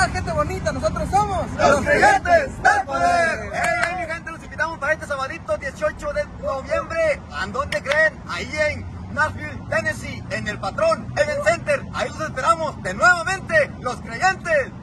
tal, gente bonita? Nosotros somos los Creyentes del Poder. Hey, mi gente, los invitamos para este sabadito 18 de noviembre. ¿A dónde creen? Ahí en Nashville, Tennessee, en el Patrón Event Center. Ahí los esperamos de nuevamente, los Creyentes